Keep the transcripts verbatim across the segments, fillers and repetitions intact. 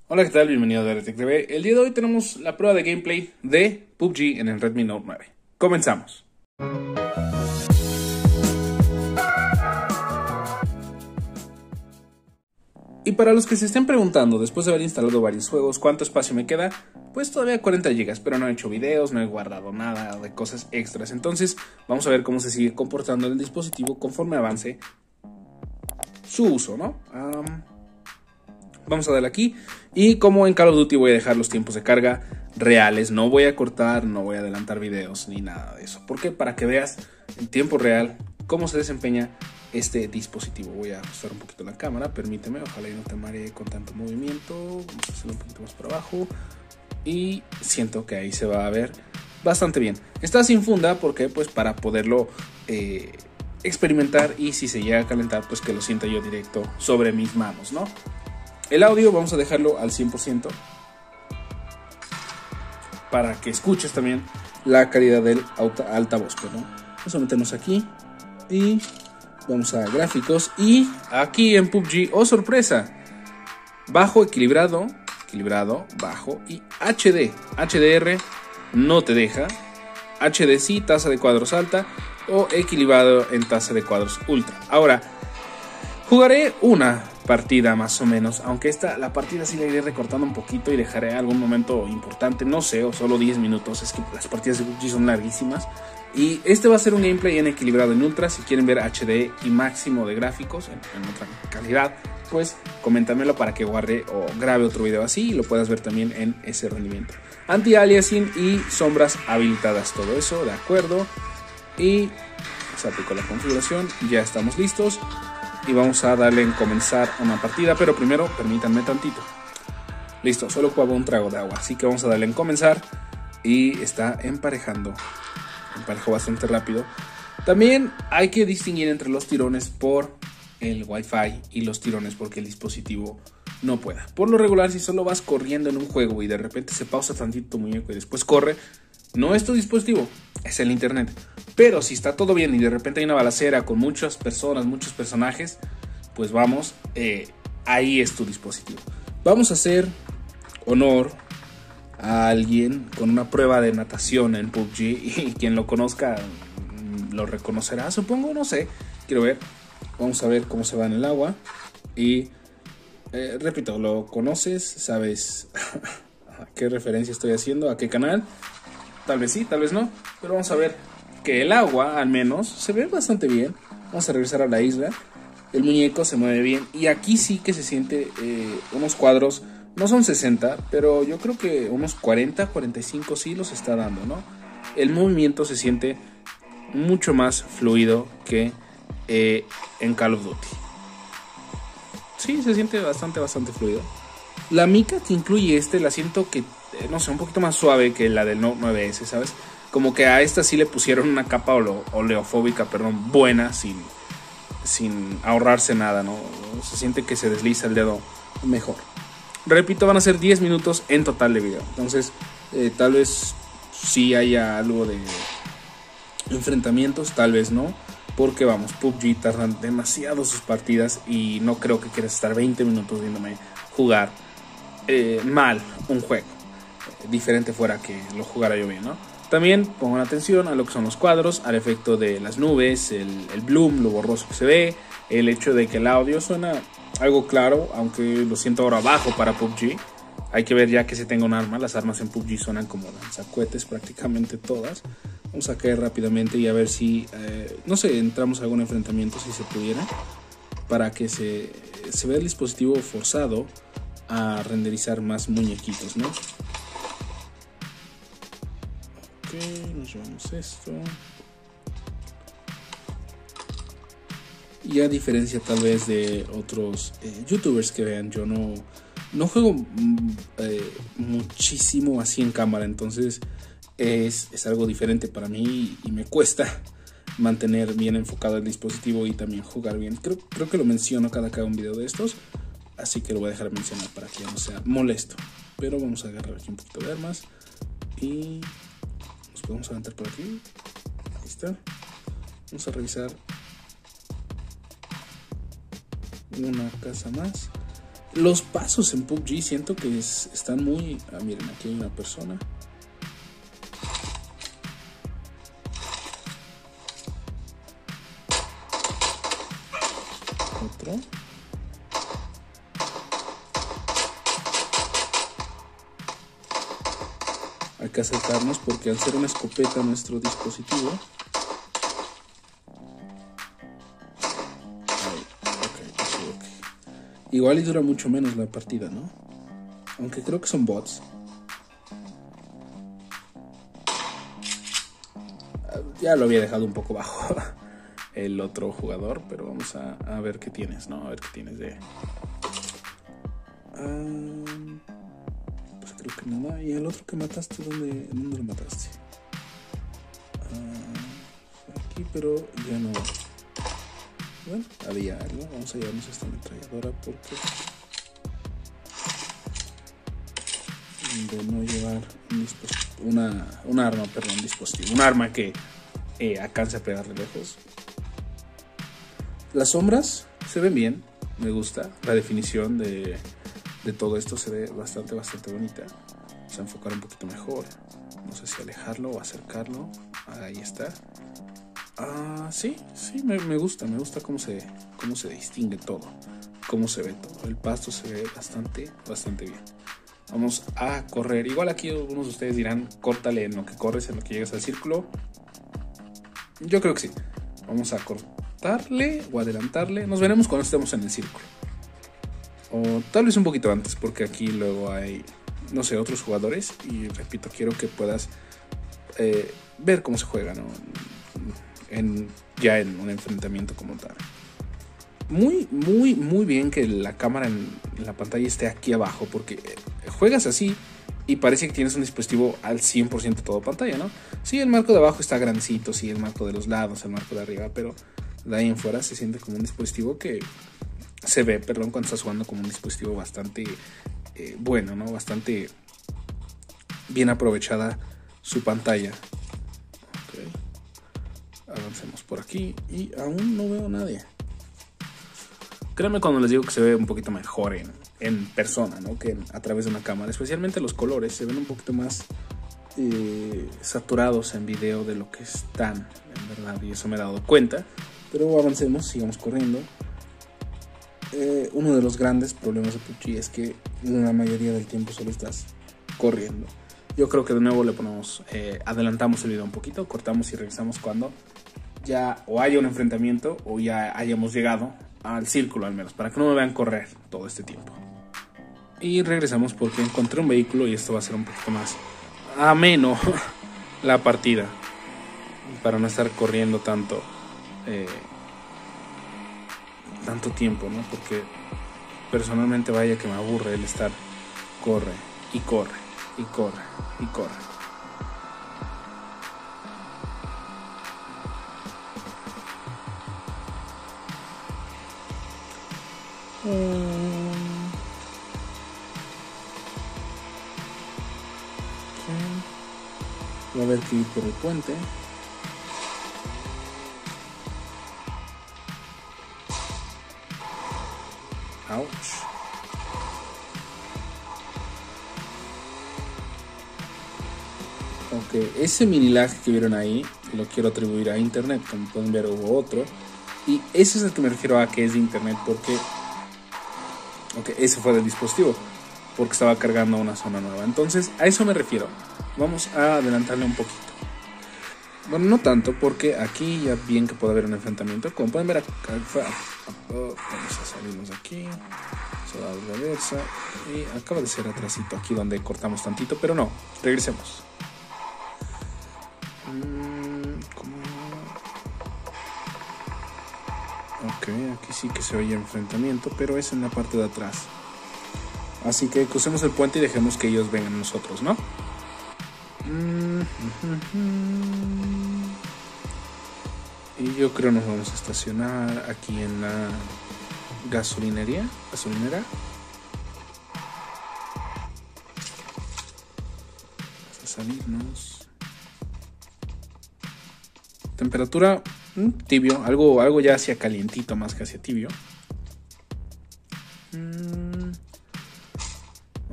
Hola, ¿qué tal? Bienvenido a Daretech T V. El día de hoy tenemos la prueba de gameplay de P U B G en el Redmi Note nueve. Comenzamos. Y para los que se estén preguntando, después de haber instalado varios juegos, ¿cuánto espacio me queda? Pues todavía cuarenta gigas, pero no he hecho videos, no he guardado nada de cosas extras. Entonces vamos a ver cómo se sigue comportando el dispositivo conforme avance su uso, ¿no? Um, vamos a darle aquí. Y como en Call of Duty voy a dejar los tiempos de carga reales, no voy a cortar, no voy a adelantar videos ni nada de eso. ¿Por qué? Para que veas en tiempo real cómo se desempeña este dispositivo. Voy a ajustar un poquito la cámara, permíteme, ojalá y no te maree con tanto movimiento. Vamos a hacerlo un poquito más para abajo y siento que ahí se va a ver bastante bien. Está sin funda porque pues para poderlo eh, experimentar, y si se llega a calentar pues que lo sienta yo directo sobre mis manos, ¿no? El audio vamos a dejarlo al cien por ciento para que escuches también la calidad del altavoz, ¿no? Vamos a meternos aquí y vamos a gráficos, y aquí en P U B G, oh sorpresa, bajo, equilibrado, equilibrado, bajo y H D. H D R no te deja, H D sí, tasa de cuadros alta, o equilibrado en tasa de cuadros ultra. Ahora, jugaré una partida más o menos, aunque esta, la partida sí la iré recortando un poquito y dejaré algún momento importante, no sé, o solo diez minutos, es que las partidas de P U B G son larguísimas. Y este va a ser un gameplay en equilibrado en ultra. Si quieren ver H D y máximo de gráficos en, en otra calidad, pues coméntamelo para que guarde o grabe otro video así y lo puedas ver también en ese rendimiento. Anti-aliasing y sombras habilitadas, todo eso, de acuerdo. Y se aplicó la configuración, ya estamos listos. Y vamos a darle en comenzar una partida, pero primero permítanme tantito. Listo, solo jugaba un trago de agua, así que vamos a darle en comenzar. Y está emparejando. Emparejó bastante rápido. También hay que distinguir entre los tirones por el Wi-Fi y los tirones porque el dispositivo no pueda. Por lo regular, si solo vas corriendo en un juego y de repente se pausa tantito tu muñeco y después corre, no es tu dispositivo, es el internet. Pero si está todo bien y de repente hay una balacera con muchas personas, muchos personajes, pues vamos, eh, ahí es tu dispositivo. Vamos a hacer honor a alguien con una prueba de natación en P U B G, y quien lo conozca lo reconocerá, supongo, no sé, quiero ver. Vamos a ver cómo se va en el agua. Y eh, repito, lo conoces, sabes a qué referencia estoy haciendo, a qué canal. Tal vez sí, tal vez no, pero vamos a ver que el agua al menos se ve bastante bien. Vamos a regresar a la isla. El muñeco se mueve bien y aquí sí que se siente eh, unos cuadros. No son sesenta, pero yo creo que unos cuarenta, cuarenta y cinco sí los está dando, ¿no? El movimiento se siente mucho más fluido que eh, en Call of Duty. Sí, se siente bastante, bastante fluido. La mica que incluye este la siento que, eh, no sé, un poquito más suave que la del Note nueve ese, ¿sabes? Como que a esta sí le pusieron una capa ole oleofóbica, perdón, buena, sin, sin ahorrarse nada, ¿no? Se siente que se desliza el dedo mejor. Repito, van a ser diez minutos en total de video. Entonces, eh, tal vez sí haya algo de enfrentamientos, tal vez no. Porque vamos, P U B G tardan demasiado sus partidas y no creo que quieras estar veinte minutos viéndome jugar eh, mal un juego. Eh, diferente fuera que lo jugara yo bien, ¿no? También pongan atención a lo que son los cuadros, al efecto de las nubes, el, el bloom, lo borroso que se ve, el hecho de que el audio suena algo claro, aunque lo siento ahora bajo para P U B G. Hay que ver ya que se tenga un arma. Las armas en P U B G suenan como lanzacohetes prácticamente todas. Vamos a caer rápidamente y a ver si, eh, no sé, entramos a algún enfrentamiento si se pudiera. Para que se, se vea el dispositivo forzado a renderizar más muñequitos, ¿no? Ok, nos llevamos esto. Y a diferencia tal vez de otros eh, youtubers que vean, yo no, no juego eh, muchísimo así en cámara, entonces es, es algo diferente para mí y, y me cuesta mantener bien enfocado el dispositivo y también jugar bien. Creo, creo que lo menciono cada que hago un video de estos, así que lo voy a dejar mencionar para que ya no sea molesto. Pero vamos a agarrar aquí un poquito de armas y nos podemos aventar por aquí. Ahí está. Vamos a revisar una casa más. Los pasos en P U B G siento que es, están muy... Ah, miren, aquí hay una persona. Otro. Hay que acercarnos porque al ser una escopeta nuestro dispositivo... Igual y dura mucho menos la partida, ¿no? Aunque creo que son bots. Ya lo había dejado un poco bajo el otro jugador, pero vamos a, a ver qué tienes, ¿no? A ver qué tienes de... Um, pues creo que nada. ¿Y el otro que mataste? ¿Dónde, dónde lo mataste? Uh, aquí, pero ya no... Bueno, había algo. Vamos a llevarnos esta ametralladora porque de no llevar un una, un arma, perdón, dispositivo, un arma que eh, alcance a pegarle lejos. Las sombras se ven bien, me gusta. La definición de, de todo esto se ve bastante, bastante bonita. Vamos a enfocar un poquito mejor. No sé si alejarlo o acercarlo. Ahí está. Ah, sí, sí, me, me gusta, me gusta cómo se, cómo se distingue todo, cómo se ve todo. El pasto se ve bastante, bastante bien. Vamos a correr. Igual aquí algunos de ustedes dirán, córtale en lo que corres, en lo que llegas al círculo. Yo creo que sí. Vamos a cortarle o adelantarle. Nos veremos cuando estemos en el círculo. O tal vez un poquito antes, porque aquí luego hay, no sé, otros jugadores. Y repito, quiero que puedas eh, ver cómo se juega, ¿no? En, ya en un enfrentamiento como tal. Muy, muy, muy bien que la cámara en, en la pantalla esté aquí abajo, porque juegas así y parece que tienes un dispositivo al cien por ciento todo pantalla, ¿no? Sí, el marco de abajo está grandecito, sí, el marco de los lados, el marco de arriba, pero de ahí en fuera se siente como un dispositivo que se ve, perdón, cuando estás jugando como un dispositivo bastante eh, bueno, ¿no? Bastante bien aprovechada su pantalla. Avancemos por aquí y aún no veo a nadie. Créanme cuando les digo que se ve un poquito mejor en, en persona, ¿no? Que en, a través de una cámara. Especialmente los colores se ven un poquito más eh, saturados en video de lo que están, en verdad. Y eso me he dado cuenta. Pero avancemos, sigamos corriendo. Eh, uno de los grandes problemas de P U B G es que la mayoría del tiempo solo estás corriendo. Yo creo que de nuevo le ponemos, eh, adelantamos el video un poquito, cortamos y regresamos cuando ya o haya un enfrentamiento o ya hayamos llegado al círculo al menos, para que no me vean correr todo este tiempo. Y regresamos porque encontré un vehículo y esto va a ser un poquito más ameno la partida, para no estar corriendo tanto, eh, tanto tiempo, ¿no? Porque personalmente vaya que me aburre el estar corre y corre. Y corre, y corre. Um, okay. Voy a ver que ir por el puente. Ouch. Ok, ese mini lag que vieron ahí lo quiero atribuir a internet, como pueden ver hubo otro. Y ese es el que me refiero a que es de internet, porque ok, ese fue del dispositivo, porque estaba cargando una zona nueva. Entonces a eso me refiero. Vamos a adelantarle un poquito. Bueno, no tanto, porque aquí ya bien que puede haber un enfrentamiento. Como pueden ver acá, vamos a salirnos de aquí, soldado reversa, y acaba de ser atrasito aquí donde cortamos tantito, pero no, regresemos. Ok, aquí sí que se oye enfrentamiento, pero es en la parte de atrás. Así que crucemos el puente y dejemos que ellos vengan a nosotros, ¿no? Y yo creo nos vamos a estacionar aquí en la gasolinería, gasolinera. Vamos a salirnos. Temperatura mm, tibio, algo, algo ya hacia calientito más que hacia tibio. Mm,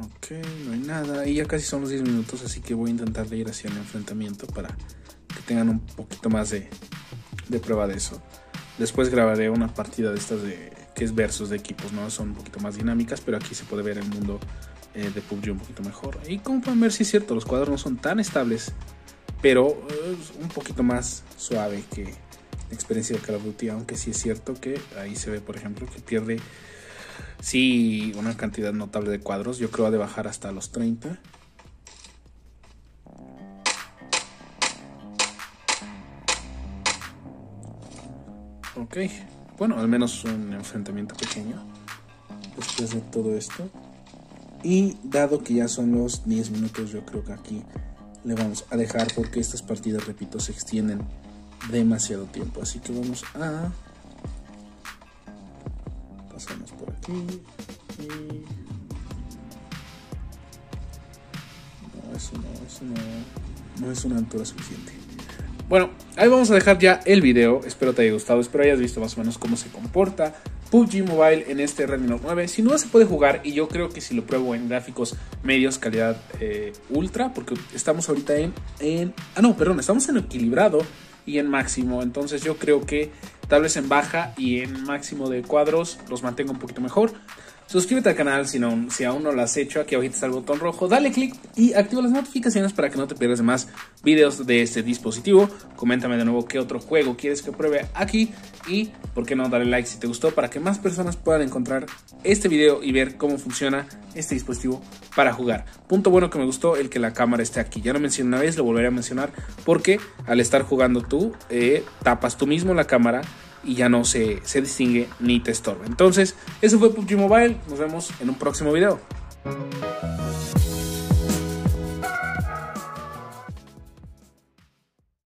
Ok, no hay nada. Y ya casi son los diez minutos, así que voy a intentar de ir hacia el enfrentamiento para que tengan un poquito más de, de prueba de eso. Después grabaré una partida de estas de que es versus de equipos, ¿no? Son un poquito más dinámicas, pero aquí se puede ver el mundo eh, de P U B G un poquito mejor. Y como pueden ver, sí es cierto, los cuadros no son tan estables, pero eh, un poquito más suave que la experiencia de Call of Duty, aunque sí es cierto que ahí se ve, por ejemplo, que pierde sí una cantidad notable de cuadros. Yo creo ha de bajar hasta los treinta. Ok, bueno, al menos un enfrentamiento pequeño después de todo esto. Y dado que ya son los diez minutos, yo creo que aquí le vamos a dejar, porque estas partidas, repito, se extienden demasiado tiempo. Así que vamos a pasamos por aquí y no, eso no, eso no, no es una altura suficiente. Bueno, ahí vamos a dejar ya el video. Espero te haya gustado, espero hayas visto más o menos cómo se comporta P U B G Mobile en este Redmi Note nueve. Sin duda se puede jugar, y yo creo que si lo pruebo en gráficos medios, calidad eh, ultra, porque estamos ahorita en, en... Ah, no, perdón, estamos en equilibrado y en máximo. Entonces yo creo que tal vez en baja y en máximo de cuadros los mantengo un poquito mejor. Suscríbete al canal si, no, si aún no lo has hecho. Aquí abajito está el botón rojo, dale click y activa las notificaciones para que no te pierdas de más videos de este dispositivo. Coméntame de nuevo qué otro juego quieres que pruebe aquí, y por qué no darle like si te gustó, para que más personas puedan encontrar este video y ver cómo funciona este dispositivo para jugar. Punto bueno que me gustó el que la cámara esté aquí. Ya lo mencioné una vez, lo volveré a mencionar, porque al estar jugando tú eh, tapas tú mismo la cámara y ya no se, se distingue ni te estorba. Entonces, eso fue P U B G Mobile. Nos vemos en un próximo video.